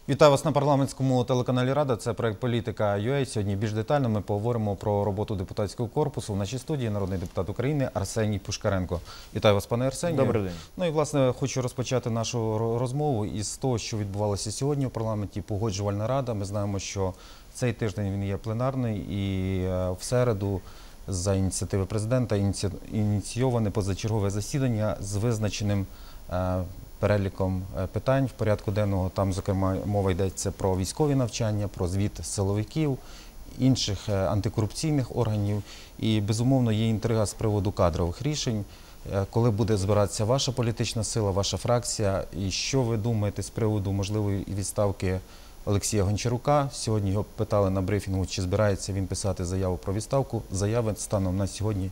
Вітаю вас на парламентському телеканалі Рада. Це проект «Політика.UA». Сьогодні більш детально ми поговоримо про роботу депутатського корпусу. В нашій студії народний депутат України Арсеній Пушкаренко. Вітаю вас, пане Арсенію. Добрий день. Ну і, власне, хочу розпочати нашу розмову із того, що відбувалося сьогодні в парламенті. Погоджувальна рада. Ми знаємо, що цей тиждень він є пленарний і в середу за ініціативи президента ініційоване позачергове засідання з визначеним переліком питань в порядку денного. Там, зокрема, мова йдеться про військові навчання, про звіт силовиків, інших антикорупційних органів. І, безумовно, є інтрига з приводу кадрових рішень. Коли буде збиратися ваша політична сила, ваша фракція, і що ви думаєте з приводу можливої відставки Олексія Гончарука? Сьогодні його питали на брифінгу, чи збирається він писати заяву про відставку. Заяви станом на сьогодні,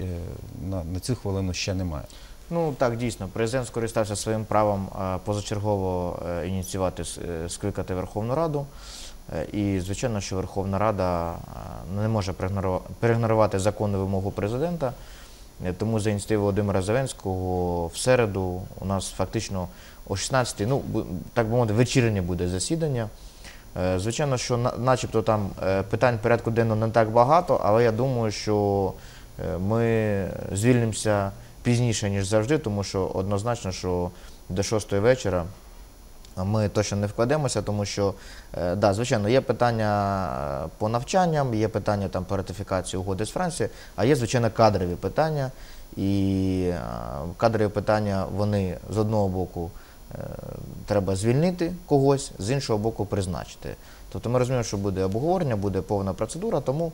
на цю хвилину ще немає. Ну так, дійсно, президент скористався своїм правом позачергово ініціювати, скликати Верховну Раду. І, звичайно, що Верховна Рада не може проігнорувати законну вимогу президента. Тому за ініціативою Володимира Зеленського в середу у нас фактично о 16-й, ну, так би мовити, вечірнє буде засідання. Звичайно, що начебто там питань порядку денного не так багато, але я думаю, що ми звільнимося пізніше, ніж завжди, тому що однозначно, що до 6-ї вечора ми точно не вкладемося, тому що, да, звичайно, є питання по навчанням, є питання там по ратифікації угоди з Францією, а є, звичайно, кадрові питання. І кадрові питання, вони з одного боку треба звільнити когось, з іншого боку призначити. Тобто ми розуміємо, що буде обговорення, буде повна процедура, тому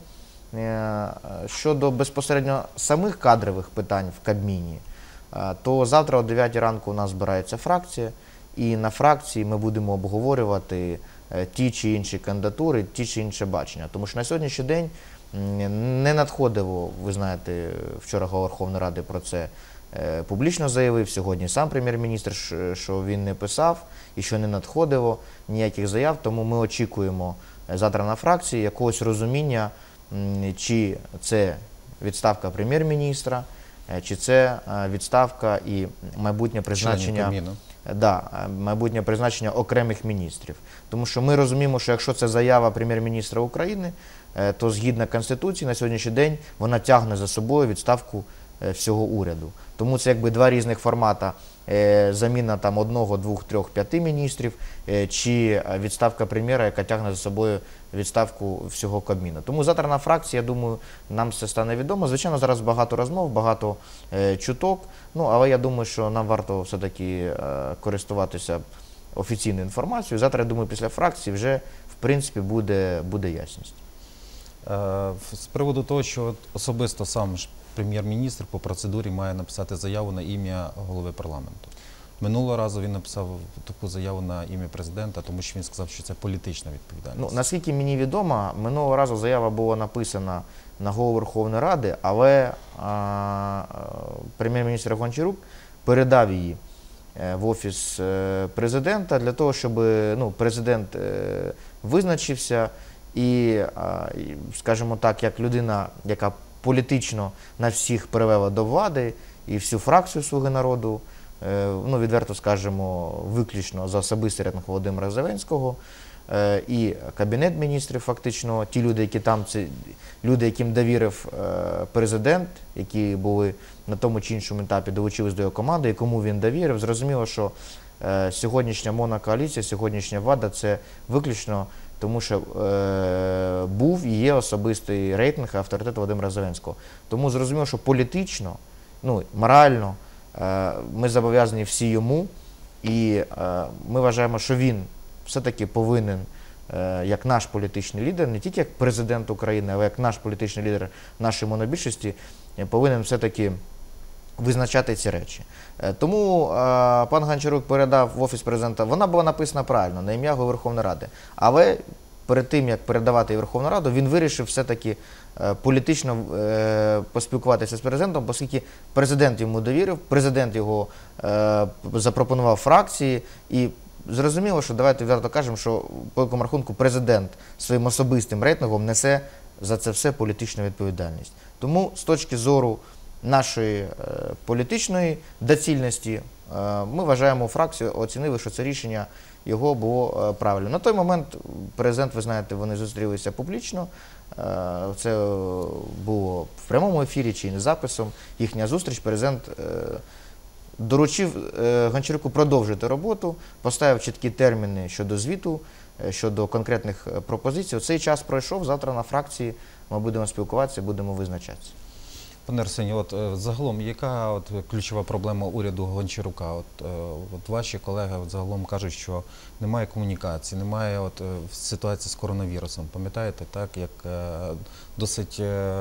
щодо безпосередньо самих кадрових питань в Кабміні, то завтра о 9 ранку у нас збирається фракція, і на фракції ми будемо обговорювати ті чи інші кандидатури, ті чи інше бачення. Тому що на сьогоднішній день не надходило, ви знаєте, вчора голова Верховної Ради про це публічно заявив, сьогодні сам прем'єр-міністр, що він не писав і що не надходило ніяких заяв, тому ми очікуємо завтра на фракції якогось розуміння, чи це відставка прем'єр-міністра, чи це відставка і майбутнє призначення окремих міністрів. Тому що ми розуміємо, що якщо це заява прем'єр-міністра України, то згідно Конституції на сьогоднішній день вона тягне за собою відставку всього уряду. Тому це якби два різних формата: заміна там 1, 2, 3, 5 міністрів, чи відставка прем'єра, яка тягне за собою відставку всього Кабміну. Тому завтра на фракції, я думаю, нам все стане відомо. Звичайно, зараз багато розмов, багато чуток, ну, але я думаю, що нам варто все-таки користуватися офіційною інформацією. Завтра, я думаю, після фракції вже, в принципі, буде ясність. З приводу того, що особисто сам прем'єр-міністр по процедурі має написати заяву на ім'я голови парламенту. Минулого разу він написав таку заяву на ім'я президента, тому що він сказав, що це політична відповідальність. Ну, наскільки мені відомо, минулого разу заява була написана на голову Верховної Ради, але прем'єр-міністр Гончарук передав її в Офіс президента для того, щоб президент визначився і, скажімо так, як людина, яка політично нас всіх привела до влади, і всю фракцію «Слуги народу», відверто скажемо, виключно за особистий рейтинг Володимира Зеленського, і Кабінет міністрів, фактично, ті люди, які там, це люди, яким довірив президент, які були на тому чи іншому етапі, долучились до його команди, і кому він довірив. Зрозуміло, що сьогоднішня монокоаліція, сьогоднішня влада – це виключно тому, що був і є особистий рейтинг і авторитет Володимира Зеленського. Тому зрозуміло, що політично, морально ми зобов'язані всі йому, і ми вважаємо, що він все-таки повинен, як наш політичний лідер, не тільки як президент України, але як наш політичний лідер нашої монобільшості, повинен все-таки визначати ці речі. Тому пан Гончарук передав в Офіс президента, вона була написана правильно, на ім'я голови Верховної Ради, але перед тим, як передавати її Верховну Раду, він вирішив все-таки політично поспілкуватися з президентом, оскільки президент йому довірив, президент його запропонував фракції, і зрозуміло, що, давайте відверто кажемо, що по великому рахунку президент своїм особистим рейтингом несе за це все політичну відповідальність. Тому з точки зору нашої політичної доцільності ми вважаємо, фракцію оцінили, що це рішення його було правильно. На той момент президент, ви знаєте, вони зустрілися публічно. Це було в прямому ефірі чи не записом. Їхня зустріч. Президент доручив Гончаруку продовжити роботу, поставив чіткі терміни щодо звіту, щодо конкретних пропозицій. Цей час пройшов, завтра на фракції ми будемо спілкуватися, будемо визначатися. Пане Арсенію, от загалом, яка ключова проблема уряду Гончарука? От ваші колеги загалом кажуть, що немає комунікації, немає ситуації з коронавірусом. Пам'ятаєте, так, як досить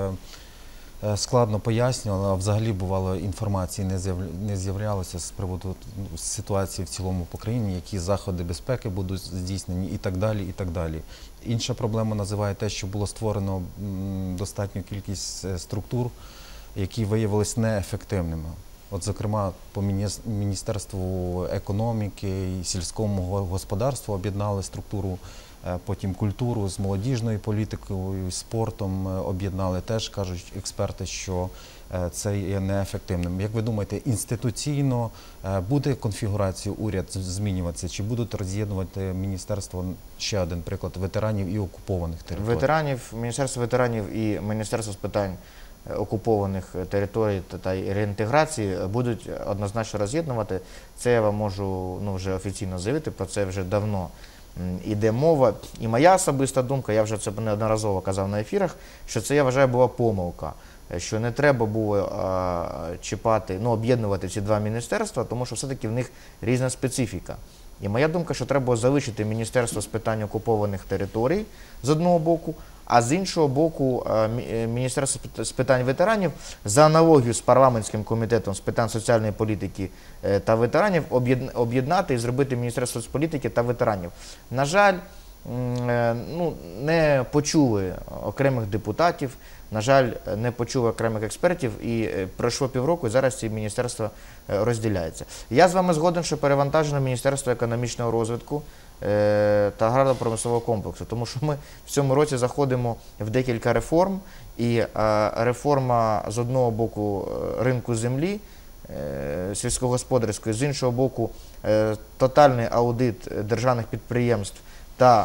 складно пояснювали, а взагалі бувало інформації не з'являлося з приводу ситуації в цілому по країні, які заходи безпеки будуть здійснені і так далі, і так далі. Інша проблема називає те, що було створено достатню кількість структур, які виявилися неефективними. От, зокрема, по Міністерству економіки і сільському господарству об'єднали структуру, потім культуру з молодіжною політикою, спортом об'єднали. Теж кажуть експерти, що це є неефективним. Як ви думаєте, інституційно буде конфігурація уряд змінюватися? Чи будуть роз'єднувати міністерство, ще один приклад, ветеранів і окупованих територій? Міністерство ветеранів і Міністерство з питань окупованих територій та реінтеграції будуть однозначно роз'єднувати. Це я вам можу вже офіційно заявити, про це вже давно іде мова. І моя особиста думка, я вже це неодноразово казав на ефірах, що це, я вважаю, була помилка, що не треба було чіпати, об'єднувати ці два міністерства, тому що все-таки в них різна специфіка. І моя думка, що треба залишити Міністерство з питань окупованих територій з одного боку, а з іншого боку Міністерство з питань ветеранів за аналогію з парламентським комітетом з питань соціальної політики та ветеранів об'єднати і зробити Міністерство з політики та ветеранів. На жаль, не почули окремих депутатів, на жаль, не почули окремих експертів, і пройшло півроку, і зараз ці міністерства розділяються. Я з вами згоден, що перевантажено Міністерство економічного розвитку та аграрно-промислового комплексу, тому що ми в цьому році заходимо в декілька реформ, і реформа з одного боку ринку землі, сільськогосподарської, з іншого боку тотальний аудит державних підприємств та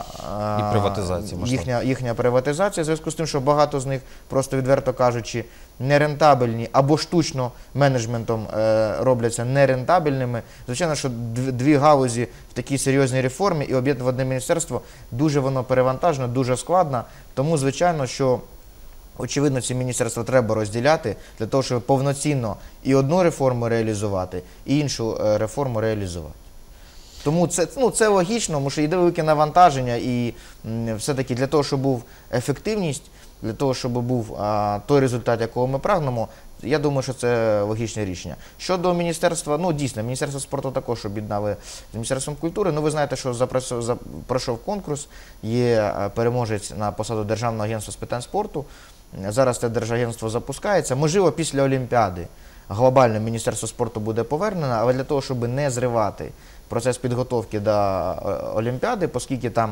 їхня приватизація, в зв'язку з тим, що багато з них, просто відверто кажучи, нерентабельні або штучно менеджментом робляться нерентабельними. Звичайно, що дві галузі в такій серйозній реформі і об'єднати в одне міністерство дуже воно перевантажено, дуже складно. Тому, звичайно, що очевидно, ці міністерства треба розділяти для того, щоб повноцінно і одну реформу реалізувати, і іншу реформу реалізувати. Тому це логічно, тому що йде велике навантаження, і все-таки для того, щоб був ефективність, для того, щоб був той результат, якого ми прагнемо, я думаю, що це логічне рішення. Щодо міністерства, дійсно, Міністерство спорту також об'єднали з Міністерством культури. Ви знаєте, що пройшов конкурс, є переможець на посаду Державного агентства з питань спорту. Зараз це Держагентство запускається. Можливо, після Олімпіади глобально Міністерство спорту буде повернено, але для того, щоб не зривати процес підготовки до Олімпіади, оскільки там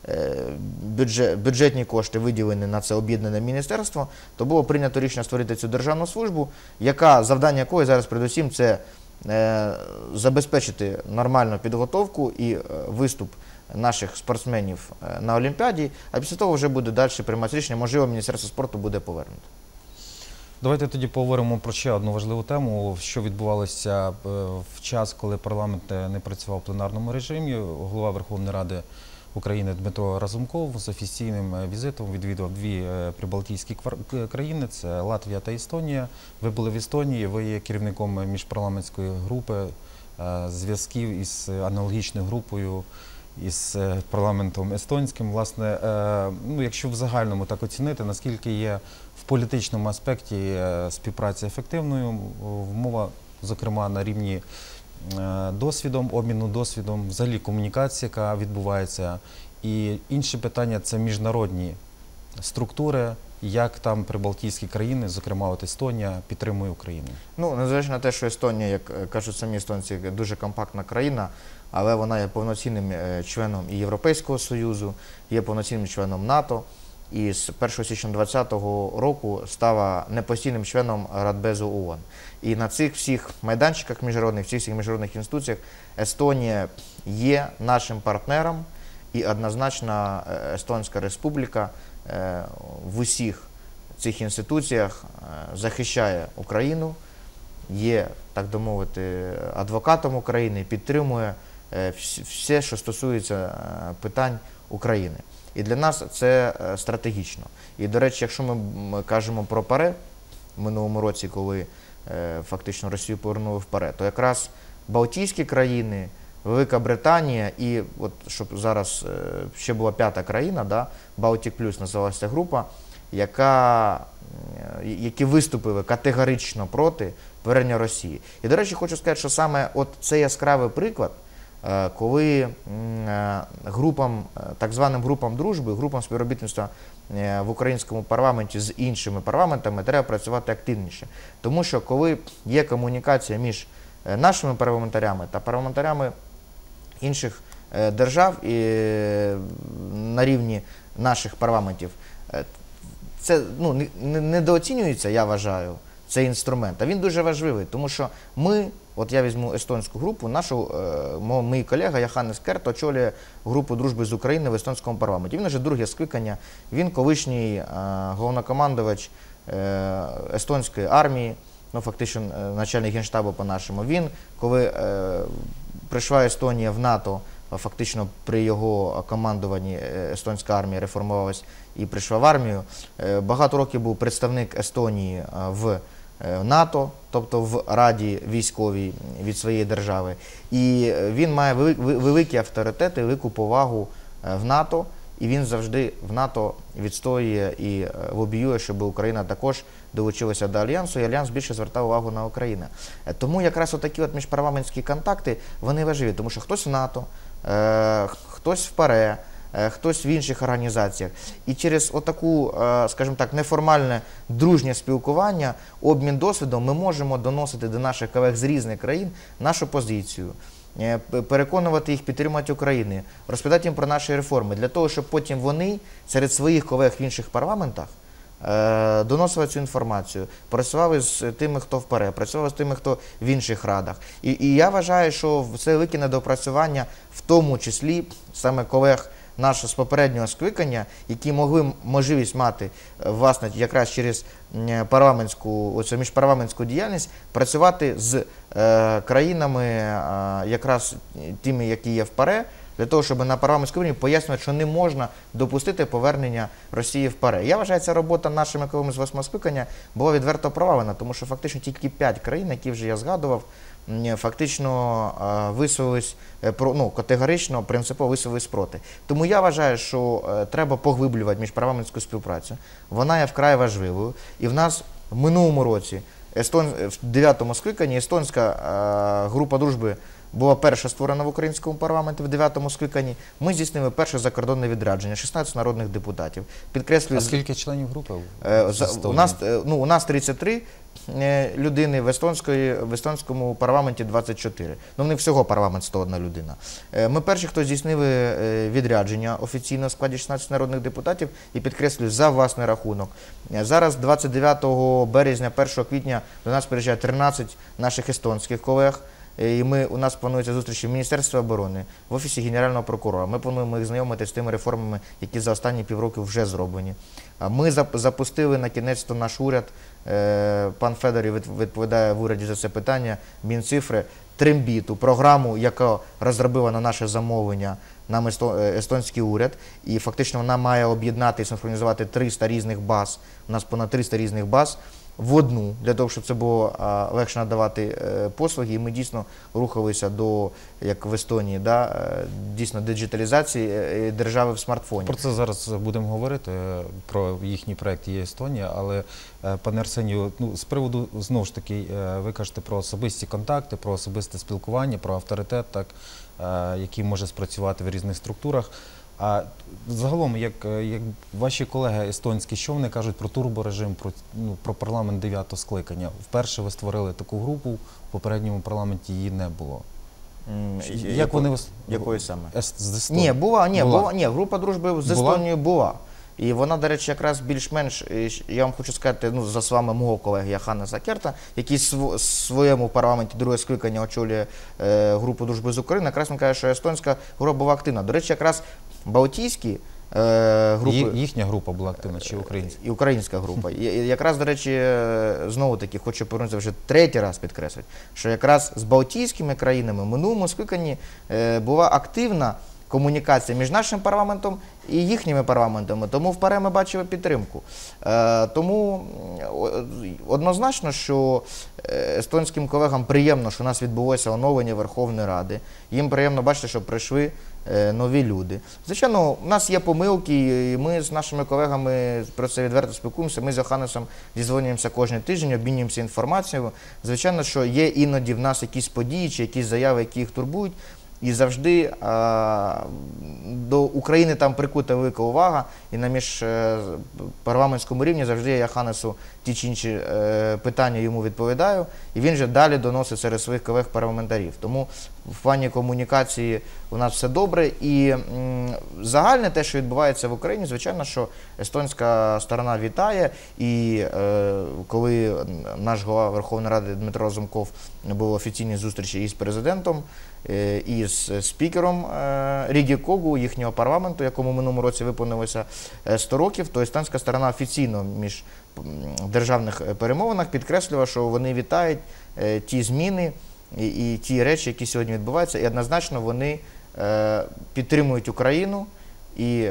бюджетні кошти виділені на це об'єднане міністерство, то було прийнято рішення створити цю державну службу, завдання якої зараз передусім це забезпечити нормальну підготовку і виступ наших спортсменів на Олімпіаді, а після того вже буде далі приймати рішення, можливо, Міністерство спорту буде повернуто. Давайте тоді поговоримо про ще одну важливу тему, що відбувалося в час, коли парламент не працював в пленарному режимі. Голова Верховної Ради України Дмитро Разумков з офіційним візитом відвідав дві прибалтійські країни – це Латвія та Естонія. Ви були в Естонії, ви є керівником міжпарламентської групи зв'язків із аналогічною групою, із парламентом естонським. Власне, якщо в загальному так оцінити, наскільки є в політичному аспекті співпраця ефективною, мова, зокрема, на рівні досвідом, обміну досвідом, взагалі комунікація, яка відбувається. І інше питання – це міжнародні структури, як там прибалтійські країни, зокрема Естонія, підтримує Україну. Незважаючи на те, що Естонія, як кажуть самі естонці, дуже компактна країна, але вона є повноцінним членом і Європейського Союзу, є повноцінним членом НАТО. і з 1 січня 2020 року стала непостійним членом Радбезу ООН. І на цих всіх майданчиках міжнародних, всіх міжнародних інституціях Естонія є нашим партнером, і однозначно Естонська Республіка в усіх цих інституціях захищає Україну, є, так би мовити, адвокатом України, підтримує все, що стосується питань України. І для нас це стратегічно. І, до речі, якщо ми кажемо про ПАРЕ в минулому році, коли фактично Росію повернули в ПАРЕ, то якраз Балтійські країни, Велика Британія і, от, щоб зараз ще була п'ята країна, да, Baltic Plus називалася група, які виступили категорично проти повернення Росії. І, до речі, хочу сказати, що саме от це яскравий приклад, коли так званим групам дружби, групам співробітництва в українському парламенті з іншими парламентами треба працювати активніше. Тому що коли є комунікація між нашими парламентарями та парламентарями інших держав і на рівні наших парламентів, це недооцінюється, я вважаю, цей інструмент. А він дуже важливий, тому що ми, от я візьму естонську групу, мій колега Йоханнес Керт очолює групу дружби з України в естонському парламенті. Він вже друге скликання, він колишній головнокомандувач естонської армії, фактично начальник генштабу по-нашому. Він, коли прийшла Естонія в НАТО, фактично при його командуванні естонська армія реформувалась і прийшла в армію, багато років був представник Естонії в НАТО, тобто в Раді військовій від своєї держави. І він має великий авторитет і велику повагу в НАТО, і він завжди в НАТО відстоює і лобіює, щоб Україна також долучилася до Альянсу, і Альянс більше звертав увагу на Україну. Тому якраз отакі от міжпарламентські контакти, вони важливі, тому що хтось в НАТО, хтось в ПАРЕ, хтось в інших організаціях. І через отаку, скажімо так, неформальне дружнє спілкування, обмін досвідом ми можемо доносити до наших колег з різних країн нашу позицію, переконувати їх підтримати Україну, розповідати їм про наші реформи, для того, щоб потім вони серед своїх колег в інших парламентах доносили цю інформацію, працювали з тими, хто в ПАРЕ, працювали з тими, хто в інших радах. І я вважаю, що це велике недопрацювання, в тому числі саме колег нашого з попереднього скликання, які могли можливість мати, власне, якраз через міжпарламентську діяльність, працювати з країнами, якраз тими, які є в ПАРЕ, для того, щоб на парламентському рівні пояснювати, що не можна допустити повернення Росії в ПАРЕ. Я вважаю, ця робота нашими колегами з 8-го скликання була відверто провалена, тому що фактично тільки 5 країн, які вже я згадував, фактично висловились категорично, принципово висловились проти. Тому я вважаю, що треба поглиблювати міжпарламентську співпрацю. Вона є вкрай важливою. І в нас в минулому році, в 9-му скликанні, естонська група дружби була перша створена в українському парламенті в 9-му скликанні. Ми здійснили перше закордонне відрядження, 16 народних депутатів. А скільки членів групи? У нас 33 людини, в естонському парламенті 24. Вони всього парламент 101 людина. Ми перші, хто здійснили відрядження офіційно в складі 16 народних депутатів, і підкреслюю, за власний рахунок. Зараз 29 березня, 1 квітня до нас приїжджає 13 наших естонських колег. І у нас планується зустрічі в Міністерстві оборони, в Офісі Генерального прокурора. Ми плануємо їх знайомити з тими реформами, які за останні півроку вже зроблені. Ми запустили на кінець-то наш уряд, пан Федорів відповідає в уряді за це питання, Мінцифри, Трембіту, програму, яка розробила на наше замовлення нам естонський уряд. І фактично вона має об'єднати і синхронізувати 300 різних баз, у нас понад 300 різних баз, в одну, для того, щоб це було легше надавати послуги. І ми дійсно рухалися до, як в Естонії, дійсно диджиталізації держави в смартфоні. Про це зараз будемо говорити, про їхній проєкт «Є Естонія», але, пане Арсенію, з приводу, знову ж таки, ви кажете про особисті контакти, про особисте спілкування, про авторитет, який може спрацювати в різних структурах. А загалом, як ваші колеги естонські, що вони кажуть про турборежим, про парламент 9-го скликання? Вперше ви створили таку групу, в попередньому парламенті її не було. Якої саме? З Естонії. Ні, група дружби з Естонією була. І вона, до речі, якраз більш-менш, я вам хочу сказати, ну, за словами мого колеги Йоханнеса Керта, який в своєму парламенті друге скликання очолює групу дружби з Україною, якраз він каже, що естонська група була активна. До речі, якраз балтійські групи... Їхня група була активна чи українська? І українська група. І якраз, до речі, знову-таки, хочу повернутися вже третій раз підкреслити, що якраз з балтійськими країнами в минулому скликанні була активна комунікація між нашим парламентом і їхніми парламентами, тому в ПАРЄ ми бачили підтримку. Тому однозначно, що естонським колегам приємно, що у нас відбулося оновлення Верховної Ради, їм приємно бачити, що прийшли нові люди. Звичайно, у нас є помилки, і ми з нашими колегами про це відверто спілкуємося, ми з Йоханнесом зізвонюємося кожен тиждень, обмінюємося інформацією. Звичайно, що є іноді в нас якісь події чи якісь заяви, які їх турбують, і завжди до України там прикута велика увага, і на міжпарламентському рівні завжди я Йоханнесу ті чи інші питання йому відповідаю, і він же далі доносить серед своїх колег-парламентарів. Тому в плані комунікації у нас все добре, і загальне те, що відбувається в Україні, звичайно, що естонська сторона вітає, і коли наш голова Верховної Ради Дмитро Разумков був в офіційній зустрічі із президентом, і з спікером Рігі Когу, їхнього парламенту, якому в минулому році виповнилося 100 років, то естонська сторона офіційно між державних перемовинах підкреслювала, що вони вітають ті зміни і ті речі, які сьогодні відбуваються, і однозначно вони підтримують Україну. І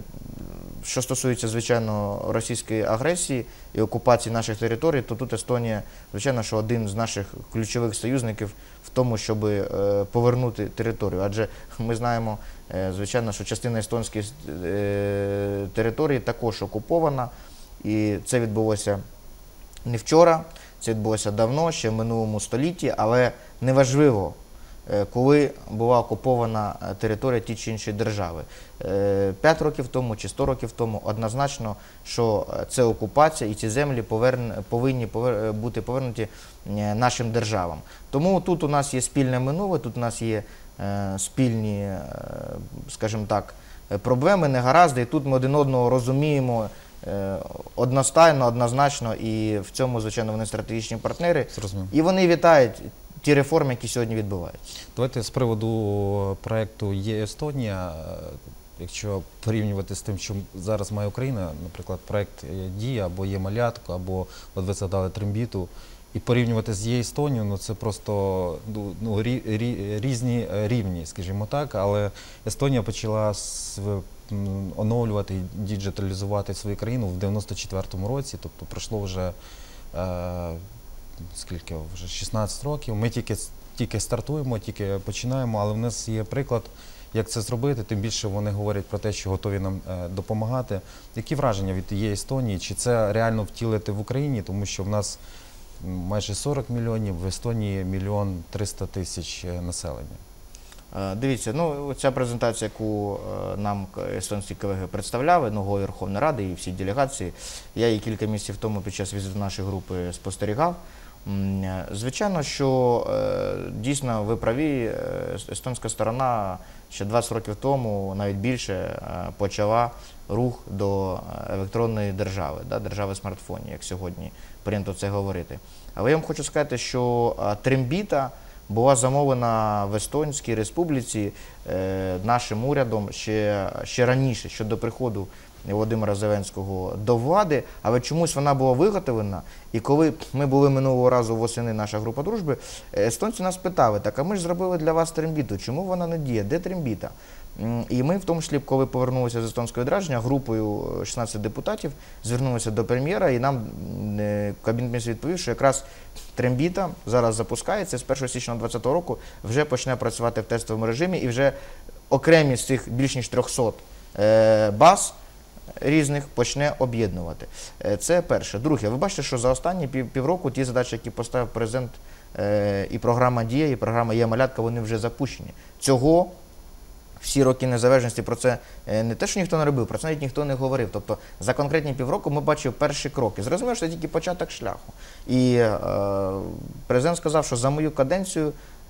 що стосується, звичайно, російської агресії і окупації наших територій, то тут Естонія, звичайно, що один з наших ключових союзників в тому, щоб повернути територію. Адже ми знаємо, звичайно, що частина естонської території також окупована, і це відбулося не вчора, це відбулося давно, ще в минулому столітті, але неважливо, коли була окупована територія ті чи іншої держави. 5 років тому чи 100 років тому однозначно, що це окупація і ці землі повинні бути повернуті нашим державам. Тому тут у нас є спільне минуле, тут у нас є спільні, скажімо так, проблеми, негаразди, і тут ми один одного розуміємо одностайно, однозначно, і в цьому, звичайно, вони стратегічні партнери. Зрозуміло. І вони вітають ті реформи, які сьогодні відбуваються. Давайте з приводу проєкту «Є-Естонія», якщо порівнювати з тим, що зараз має Україна, наприклад, проєкт «Дія» або «Є-Малятко», або, от ви згадали, «Трембіту», і порівнювати з «Є-Естонією», ну це просто різні рівні, скажімо так, але Естонія почала оновлювати і діджиталізувати свою країну в 94-му році, тобто пройшло вже скільки, вже 16 років. Ми тільки стартуємо, тільки починаємо, але в нас є приклад, як це зробити, тим більше вони говорять про те, що готові нам допомагати. Які враження від тієї Естонії? Чи це реально втілити в Україні? Тому що в нас майже 40 мільйонів, в Естонії 1 мільйон 300 тисяч населення. Дивіться, ну, ця презентація, яку нам естонські колеги представляли, Голови Верховної Ради і всі делегації, я її кілька місяців тому під час візиту нашої групи спостерігав. Звичайно, що дійсно ви праві, естонська сторона ще 20 років тому, навіть більше, почала рух до електронної держави, держави смартфонів, як сьогодні прийнято це говорити. Але я вам хочу сказати, що Трембіта була замовлена в Естонській Республіці нашим урядом ще раніше, ще до приходу Володимира Зеленського до влади, але чомусь вона була виготовлена. І коли ми були минулого разу восени, наша група дружби, естонці нас питали, так а ми ж зробили для вас Трембіту, чому вона не діє, де Трембіта? І ми, в тому числі, коли повернулися з естонського відрядження, групою 16 депутатів звернулися до прем'єра, і нам Кабінет Міністрів відповів, що якраз Трембіта зараз запускається, з 1 січня 2020 року вже почне працювати в тестовому режимі, і вже окремі з цих більш ніж 300 баз різних почне об'єднувати. Це перше. Друге, ви бачите, що за останні півроку ті задачі, які поставив президент, і програма «Дія», і програма «Є-Малятко», вони вже запущені. Цього всі роки незалежності про це не те, що ніхто не робив, про це навіть ніхто не говорив. Тобто за конкретні півроку ми бачили перші кроки. Зрозуміло, що це тільки початок шляху. І президент сказав, що за мою каденцію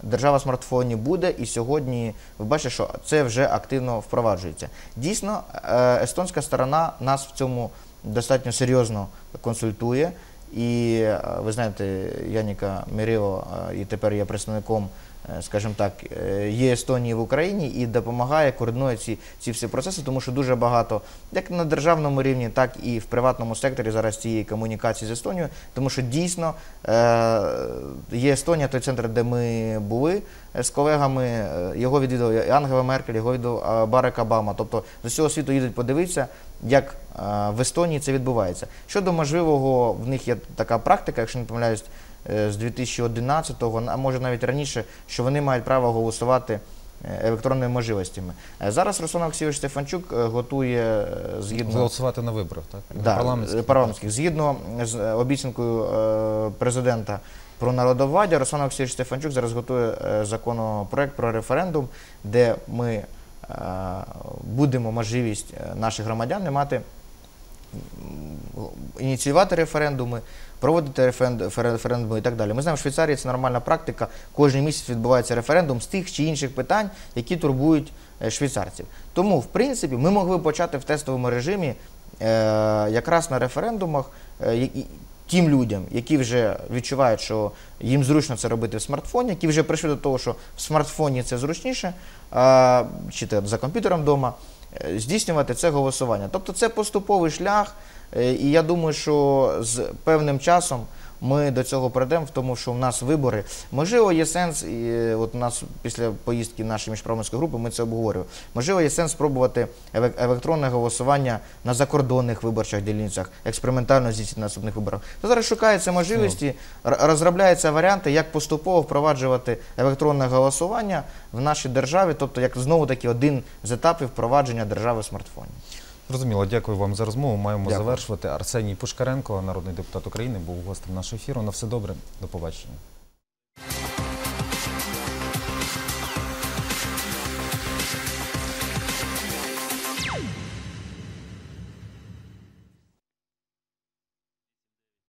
держава смартфонів буде, і сьогодні ви бачите, що це вже активно впроваджується. Дійсно, естонська сторона нас в цьому достатньо серйозно консультує. І ви знаєте, Яніка Мірєво, і тепер є представником, скажімо так, є Естонії в Україні і допомагає, координує ці всі процеси, тому що дуже багато, як на державному рівні, так і в приватному секторі зараз цієї комунікації з Естонією, тому що дійсно є Естонія, той центр, де ми були з колегами, його відвідав і Ангела Меркель, його відвідав Барак Обама, тобто з усього світу їдуть подивитися, як в Естонії це відбувається. Щодо можливого, в них є така практика, якщо не помиляюсь, з 2011-го, а може навіть раніше, що вони мають право голосувати електронними можливостями. Зараз Руслан Олексійович Стефанчук готує згідно... Голосувати на виборах, так? Да, Парламентських. парламентських. Згідно з обіцянкою президента про народовладдя, Руслан Олексійович Стефанчук зараз готує законопроект про референдум, де ми будемо можливість наших громадян мати ініціювати референдуми, проводити референдуми і так далі. Ми знаємо, в Швейцарії це нормальна практика. Кожен місяць відбувається референдум з тих чи інших питань, які турбують швейцарців. Тому, в принципі, ми могли почати в тестовому режимі якраз на референдумах тим людям, які вже відчувають, що їм зручно це робити в смартфоні, які вже прийшли до того, що в смартфоні це зручніше, чи за комп'ютером вдома, здійснювати це голосування. Тобто це поступовий шлях, і я думаю, що з певним часом ми до цього прийдемо, в тому, що в нас вибори. Можливо, є сенс, і от у нас після поїздки нашої міжпарламентської групи ми це обговорювали, можливо, є сенс спробувати електронне голосування на закордонних виборчих дільницях, експериментально здійснити на наступних виборах. То зараз шукаються можливості, розробляються варіанти, як поступово впроваджувати електронне голосування в нашій державі, тобто як знову-таки один з етапів впровадження держави в смартфоні. Зрозуміло, дякую вам за розмову. Маємо Дякую. завершувати. Арсеній Пушкаренко, народний депутат України, був гостем нашого ефіру. На все добре, до побачення.